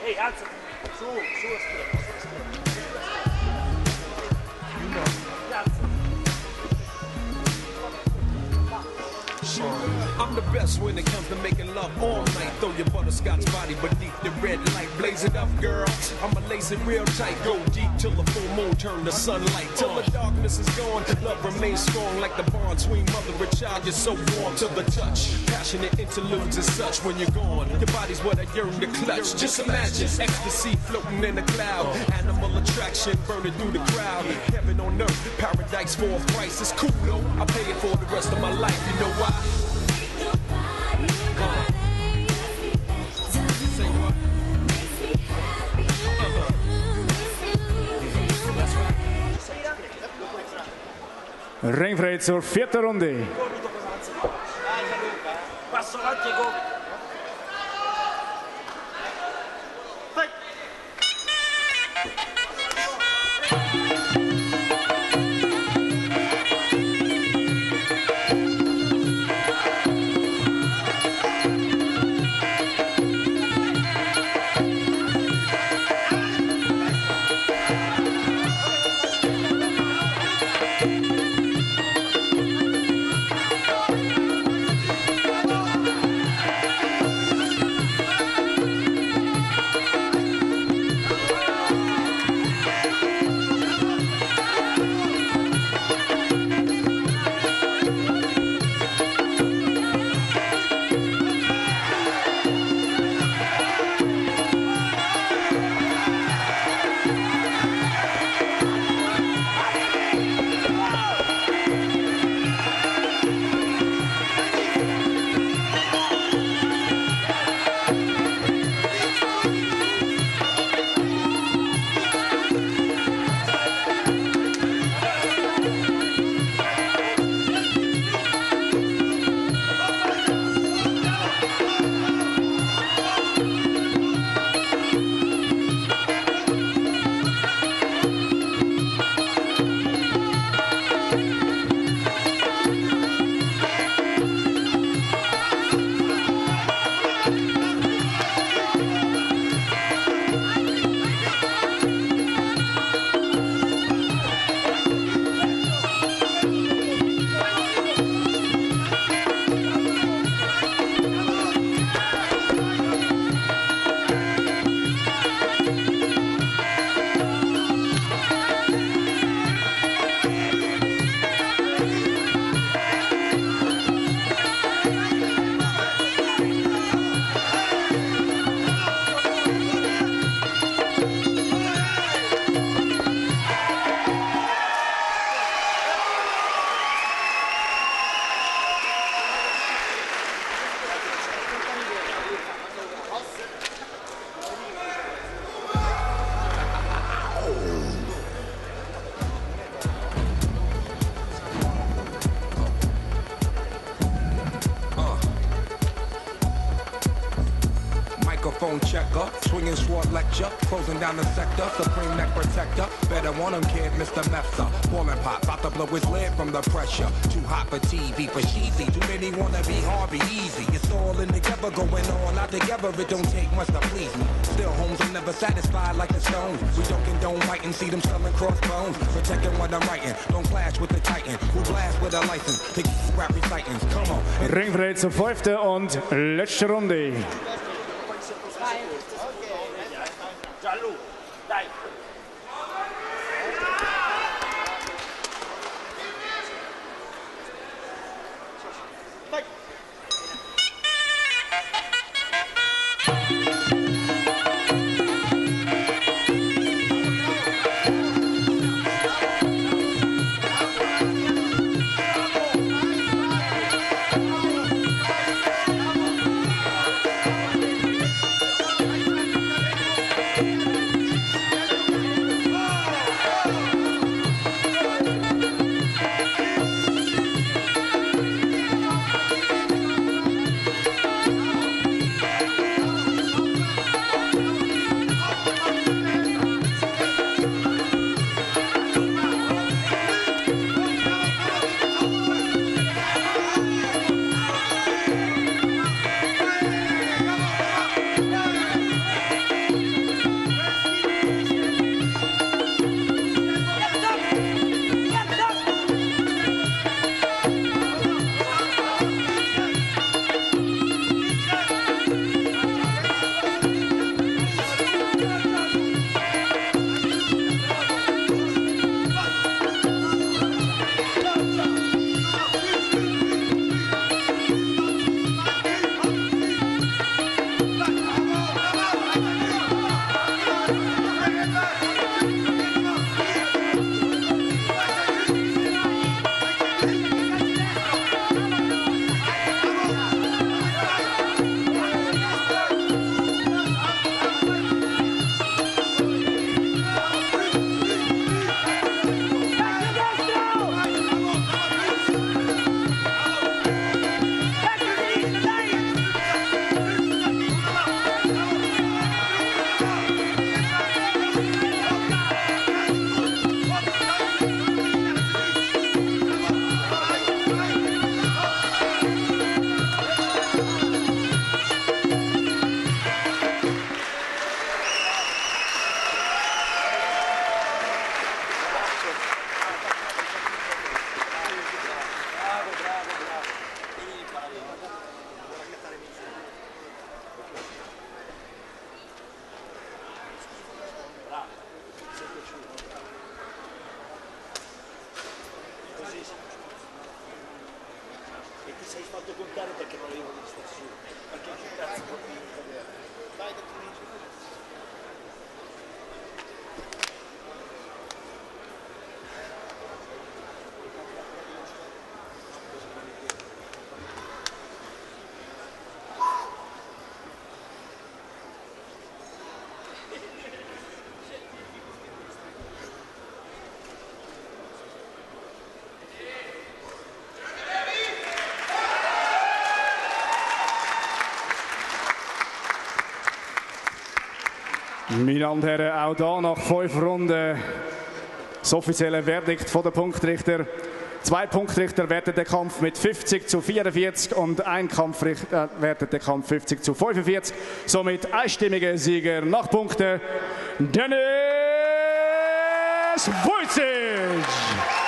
Ehi, alzati. Su, schiena. I'm the best when it comes to making love all night. Throw your butterscotch body beneath the red light. Blaze it up, girl. I'ma lace it real tight. Go deep till the full moon turn to sunlight. Till the darkness is gone, love remains strong like the bond between mother and child. You're so warm to the touch. Passionate interludes and such when you're gone. Your body's what I yearn to clutch. Just imagine ecstasy floating in a cloud. Animal attraction burning through the crowd. Heaven on earth, paradise for a price. It's cool though. I'll pay it for the rest of my life. You know why? Ringvrede zur vierten Runde. Passo avanti e go. Microphone checker, swinging sword lecture, closing down the sector, supreme neck protector. Better want him, kid, Mr. Mepsa. Ballin' pop, about to blow his lid from the pressure. Too hot for TV, for cheesy. Too many wanna be Harvey Easy. It's all in together, going on out together. It don't take much to please me. Still, homes are never satisfied like the Stones. We don't condone fighting, see them selling crossbones. Protecting what I'm writing, don't clash with the Titan. Who blast with a license to rap recitants. Come on. Ringvrede zur fünften und letzten Runde. Gianlu, dai. fatto contare perché non avevo visto su. Perché che cazzo vuol dire? Dai che ti vinci. Meine Damen und Herren, auch hier nach 5 Runden das offizielle Verdikt von der Punktrichter. 2 Punktrichter werten den Kampf mit 50:44 und ein Kampfrichter wertet den Kampf 50:45. Somit einstimmiger Sieger nach Punkten Dennis Vujicic.